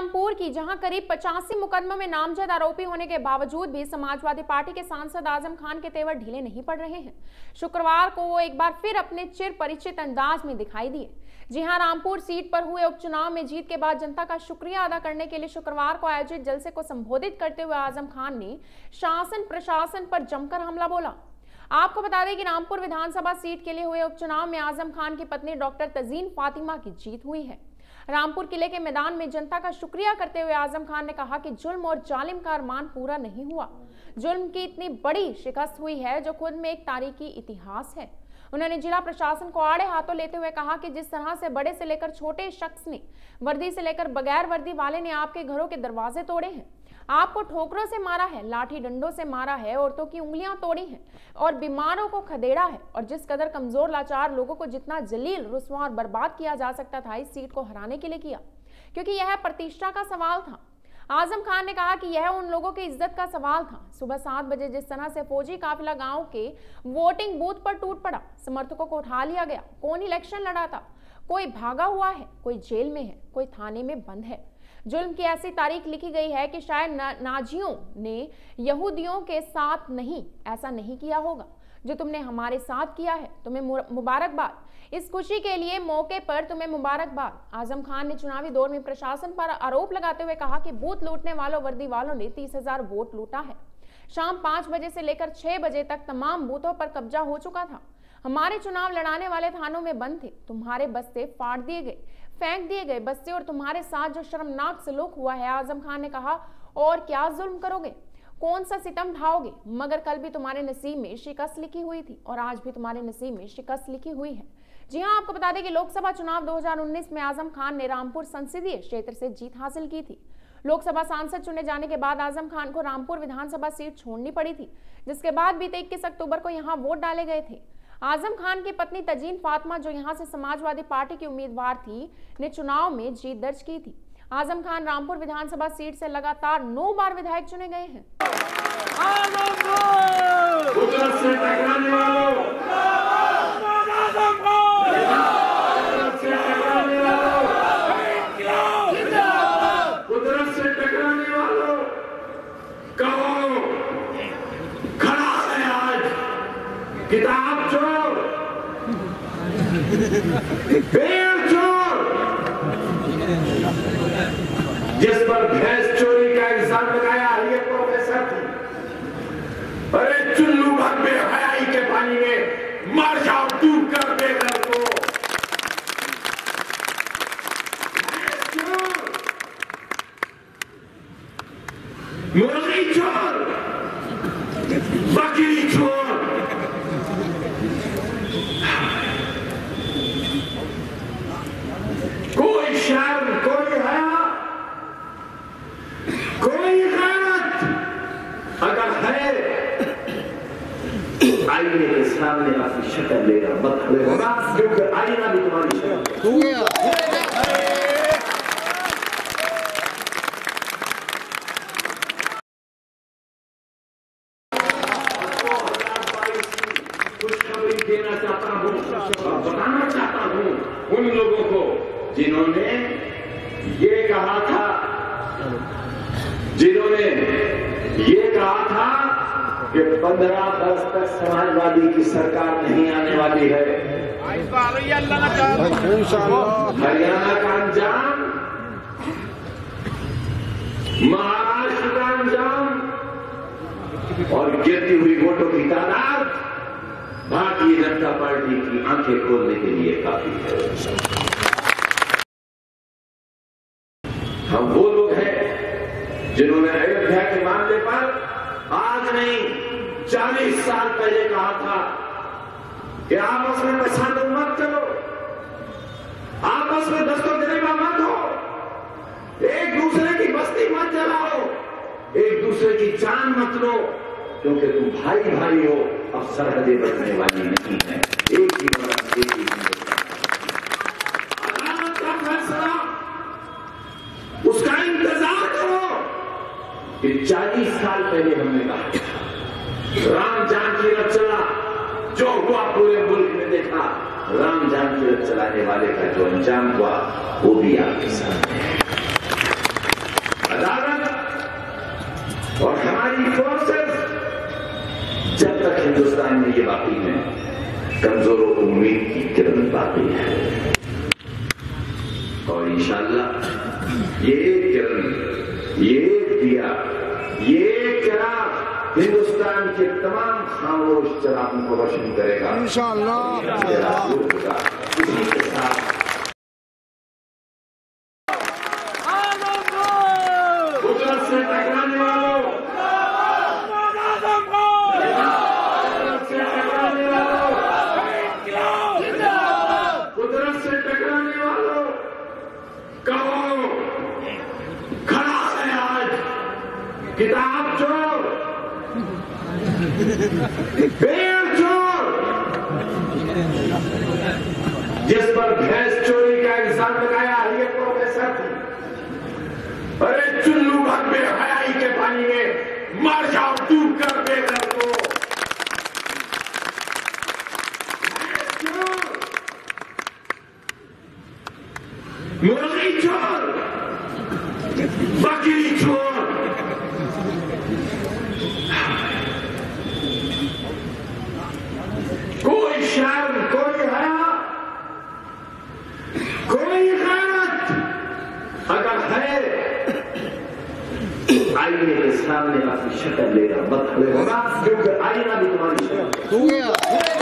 रामपुर की, जहां करीब 85 मुकदमों में नामजद आरोपी होने के बावजूद भी समाजवादी पार्टी के सांसद आजम खान के तेवर ढीले नहीं पड़ रहे हैं। शुक्रवार को वो एक बार फिर अपने चिर परिचित अंदाज में दिखाई दिए। जी हां, रामपुर सीट पर हुए उपचुनाव में जीत के बाद जनता का शुक्रिया अदा करने के लिए शुक्रवार को आयोजित जलसे को संबोधित करते हुए आजम खान ने शासन प्रशासन पर जमकर हमला बोला। आपको बता दें कि रामपुर विधानसभा सीट के लिए हुए उपचुनाव में आजम खान की पत्नी डॉक्टर तजीन फातिमा की जीत हुई है। रामपुर किले के मैदान में जनता का शुक्रिया करते हुए आजम खान ने कहा कि जुल्म और जालिम का अरमान पूरा नहीं हुआ। जुल्म की इतनी बड़ी शिकस्त हुई है जो खुद में एक तारीखी इतिहास है। उन्होंने जिला प्रशासन को आड़े हाथों लेते हुए कहा कि जिस तरह से बड़े से लेकर छोटे शख्स ने, वर्दी से लेकर बगैर वर्दी वाले ने आपके घरों के दरवाजे तोड़े हैं, आपको ठोकरों से मारा है, लाठी डंडों से मारा है, औरतों की उंगलियां तोड़ी हैं और बीमारों को खदेड़ा है, और जिस कदर कमजोर लाचार लोगों को जितना जलील, रुस्वा और बर्बाद किया जा सकता था, इस सीट को हराने के लिए किया, क्योंकि यह प्रतिष्ठा का सवाल था। आजम खान ने कहा कि यह उन लोगों की इज्जत का सवाल था। सुबह 7 बजे जिस तरह से फौजी काफिला गांव के वोटिंग बूथ पर टूट पड़ा, समर्थकों को उठा लिया गया, कौन इलेक्शन लड़ा था, कोई भागा हुआ है, कोई जेल में है, कोई थाने में बंद है। जुल्म की ऐसी तारीख लिखी गई है कि शायद नाजियों ने यहूदियों के साथ नहीं ऐसा नहीं किया होगा जो तुमने हमारे साथ किया है। तुम्हें मुबारकबाद, इस खुशी के लिए मौके पर तुम्हें मुबारकबाद। आजम खान ने चुनावी दौर में प्रशासन पर आरोप लगाते हुए कहा कि बूथ लूटने वालों, वर्दी वालों ने 30,000 वोट लूटा है। शाम 5 बजे से लेकर 6 बजे तक तमाम बूथों पर कब्जा हो चुका था। हमारे चुनाव लड़ाने वाले थानों में बंद थे, तुम्हारे बस्ते फाड़ दिए गए, फेंक दिए गए बस्ते, और तुम्हारे साथ जो शर्मनाक सलूक हुआ है, आजम खान ने कहा, और क्या जुल्म करोगे, कौन सा सितम ढाओगे, मगर कल भी तुम्हारे नसीब में शिकस्त लिखी हुई थी और आज भी तुम्हारे नसीब में शिकस्त लिखी हुई है। जी हां, आपको बता दें कि लोकसभा चुनाव 2019 में आजम खान ने रामपुर संसदीय क्षेत्र से जीत हासिल की थी। लोकसभा सांसद चुने जाने के बाद आजम खान को रामपुर विधानसभा सीट छोड़नी पड़ी थी, जिसके बाद बीते 21 अक्टूबर को यहां वोट डाले गए थे। आजम खान की पत्नी तजीन फातिमा, जो यहां से समाजवादी पार्टी की उम्मीदवार थी, ने चुनाव में जीत दर्ज की थी। आजम खान रामपुर विधानसभा सीट से लगातार 9 बार विधायक चुने गए हैं। किताब चोर, पेड़ चोर, जिस पर भैंस चोरी का इल्जाम लगाया, ये प्रोफेसर थी। अरे चुल्लू भर में हयाई के पानी में मर जाओ, डूब कर बेघर को। मुर्गी चोर, बकरी चोर, कोई शर्म, कोई हया, कोई गैरत अगर है, आईने के सामने अपनी शक्ल लेकर मत खड़े होगा, क्योंकि आईना भी तुम्हारी शक्ल देना चाहता हूं और बताना चाहता हूं उन लोगों को जिन्होंने ये कहा था, कि 15 अगस्त तक समाजवादी की सरकार नहीं आने वाली है। हरियाणा का अंजाम, महाराष्ट्र का अंजाम और गिरती हुई वोटों की तादाद भारतीय जनता पार्टी की आंखें खोलने के लिए काफी है। हम वो लोग हैं जिन्होंने अयोध्या के मामले पर आज नहीं 40 साल पहले कहा था कि आपस में तसादुम मत करो, आपस में दस्तगिरीमा मत हो, एक दूसरे की बस्ती मत जलाओ, एक दूसरे की जान मत लो, क्योंकि तुम भाई भाई हो, अब सरहदें बचने वाली नहीं है। एक ही वक्त, एक ही अदालत का फैसला, उसका इंतजार करो। कि 40 साल पहले हमने कहा राम जानकी रथ चला, जो हुआ पूरे मुल्क में देखा, राम जानकी रथ चलाने वाले का जो अंजाम हुआ वो भी आपके सामने है। हिंदुस्तान में ये बाकी है, कमजोरों को उम्मीद की किरण बाकी है। और इंशाअल्लाह ये किरण, ये दिया, ये चिराग हिंदुस्तान के तमाम खामोश चिरागों को रोशन करेगा इंशाअल्लाह। इसी के साथ कुदरत से टकराने वालों, कुदरत से टकराने वालों, कहो खड़ा है आज किताब चोर, पेड़ चोर, जिस पर भैंस चोरी का इल्जाम लगाया ये प्रोफेसर थी। अरे चुल्लू भर में हयाई के पानी में मर जाओ डूब कर बेघर को। मुर्गी चोर, बकरी चोर, कोई शर्म, कोई हया, कोई गैरत अगर है, आईने के सामने अपनी शक्ल लेगा, मत खड़े होगा, क्योंकि आईना भी तुम्हारी शक्ल हो गया।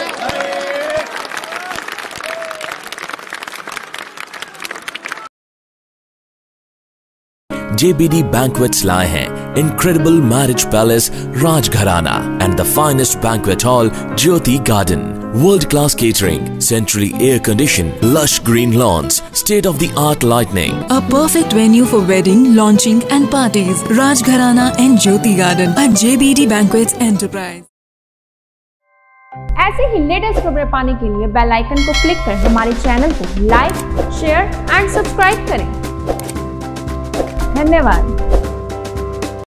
JBD Banquets लाए हैं Incredible Marriage Palace Rajgharana and the finest banquet hall Jyoti Garden. World-class catering, centrally air-conditioned, lush green lawns, state-of-the-art lighting. A perfect venue for wedding, launching and parties. Rajgharana and Jyoti Garden at JBD Banquets Enterprise. ऐसे ही latest खबरें पाने के लिए bell icon को click कर हमारे channel को like, share and subscribe करें। धन्यवाद।